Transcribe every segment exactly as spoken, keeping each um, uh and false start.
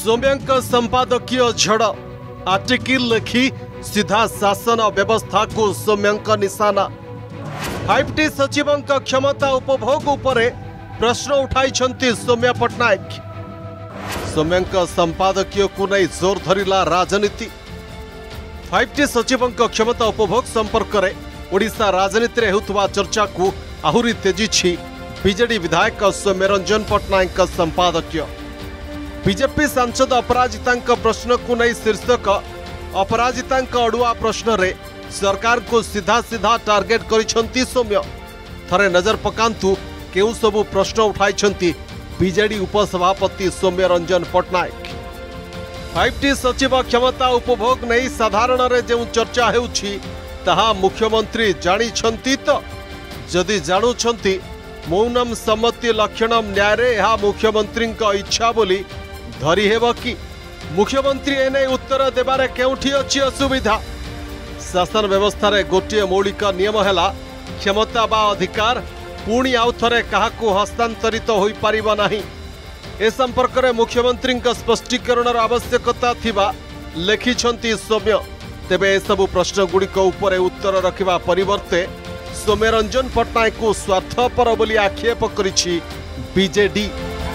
सौम्यंक संपादकीय झड़ आर्टिकल लिखी सीधा शासन व्यवस्था को सौम्यंक निशाना। फाइव टी सचिवों क्षमता उपभोग उपरे प्रश्न उठाई सौम्या पट्टनायक। सौम्यंक संपादकीय को नहीं जोर धरिला राजनीति। फाइव टी सचिवों क्षमता उपभोग संपर्क में ओडिशा राजनीति में होता चर्चा को आहुरी तेजी बीजेडी विधायक सौम्यरंजन पट्टनायक संपादकीय। बीजेपी सांसद अपराजिता प्रश्न को नहीं शीर्षक अपराजिता अड़ुआ प्रश्न रे सरकार को सीधा सीधा टार्गेट करिसेंती सौम्य। थरे नजर पकांतु केउ सबु प्रश्न उठाई बीजेडी उपसभापति सौम्यरंजन पट्टनायक। फाइव टी सचिव क्षमता उपभोग नहीं साधारण रे जो चर्चा हेउछि ताहा मुख्यमंत्री जानी छंती तो जदि जानुछंती मौनम सम्मति लक्षणम न्याय यह मुख्यमंत्री इच्छा बोली धरी हेब कि मुख्यमंत्री एने उत्तर देबारे केउठी अछि असुविधा। शासन व्यवस्था रे गोटे मौलिक नियम हैला क्षमता बा अधिकार पुणी आउ थरे काहाकू हस्तांतरित होई परिबा नाही। ए संपर्क में मुख्यमंत्री स्पष्टीकरण आवश्यकता थिबा लेखिछंती सौम्य। तेबे ए सबु प्रश्न गुड़िक उपरे उत्तर रखिबा परिवर्ते सौम्यरंजन पट्टनायक को स्वार्थपर बोली आक्षेप करिछि बीजेडी।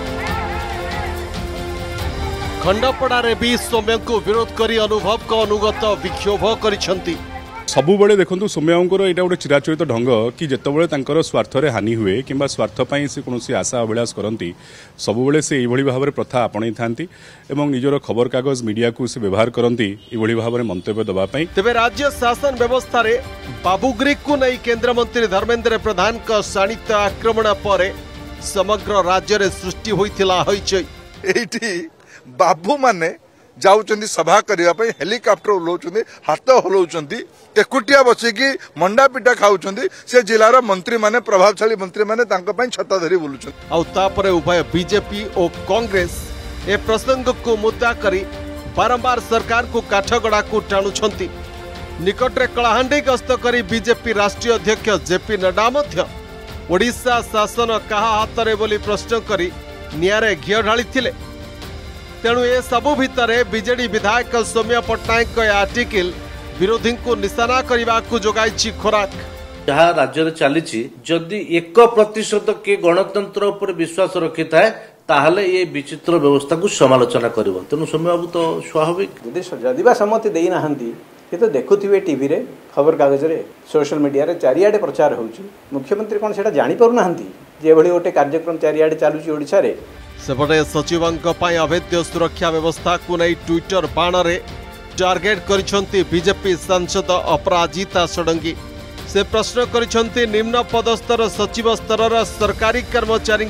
खंडपड़ारे भी सौम्य को विरोध करी अनुभव को अनुगत विक्षोभ करिछंती। सबुबले देखो सौम्यंकर यहाँ गोटे चिराचरित ढंग कि जितेबाला तांकर स्वार्थरे हानि हुए कि स्वार्थपाई से कौन आशा अभिलाष करती सबुबले से यही भाव में प्रथा आपणई था निजर खबर कागज मीडिया को से व्यवहार करती यही भाव में मंतव्य दवाई। तेबे राज्य शासन व्यवस्था रे बाबुगिरी को नहीं केंद्र मंत्री धर्मेंद्र प्रधान का शाणित आक्रमण पर समग्र राज्य रे सृष्टि होइथिला होइछि। बाबू माने जाउचंदी सभा करिया पे हेलिकॉप्टर उलौचंदी हाथ हलौचंदी टेकुटिया बसिकी मंडा पिटा खाउचंदी से जिलार मंत्री माने प्रभावशाली मंत्री माने तांका पई छता धरी बुलुचंदी। आ तापरे उभय बीजेपी और कांग्रेस ए प्रसंग को मुद्दा करी बारंबार सरकार को काठगड़ा को टाणुछंती। निकटरे कलाहांडी गस्त करी बीजेपी राष्ट्रीय अध्यक्ष जेपी नड्डा मध्य ओडिशा शासन कहा हाथ बोली प्रश्न करी नियारे घिଅ ढाळिथिले। तेणु ए सबु भितरे बीजेडी विधायक सौम्य पट्टनायक आर्टिकल विरोधी को निशाना करने को जोगाई खोराक। जहाँ राज्य चली जदि एक प्रतिशत के गणतंत्र उपर विश्वास रखी थाए ताहले ये विचित्र व्यवस्था को समालोचना करिवो। तेणु सौम्य बाबू तो स्वाभाविक जदि बा सम्मति देई नाहंती ये तो देखुथिबे टीवी रे खबर कागज रे सोशल मीडिया रे चारियाडे प्रचार होउची। मुख्यमंत्री कोन सेटा जानि पारु नाहंती जे भली गोटे कार्यक्रम चारियाडे चालुची ओडिसा रे। सेपटे सचिवों पर अभेद्य सुरक्षा व्यवस्था को नहीं ट्विटर बाण रे टार्गेट करिछंती बीजेपी सांसद अपराजिता षडंगी। से प्रश्न करिछंती निम्न पदस्तर सचिव स्तर सरकारी कर्मचारी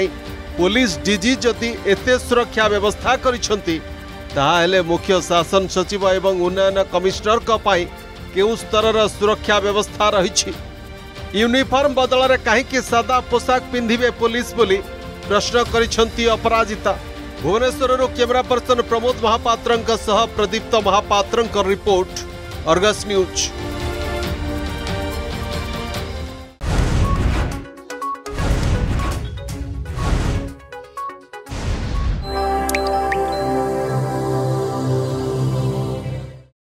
पुलिस डीजी जदि एते सुरक्षा व्यवस्था करिछंती ताहाले मुख्य शासन सचिव एवं उन्नयन कमिश्नर केउ स्तर सुरक्षा व्यवस्था रही। यूनिफॉर्म बदल रे काहेकि सादा पोशाक पिंधिबे पुलिस बोली प्रश्न करिछंती अपराजिता। भुवनेश्वर कैमरा पर्सन प्रमोद महापात्र सह Pradipta Mahapatra report Argus news.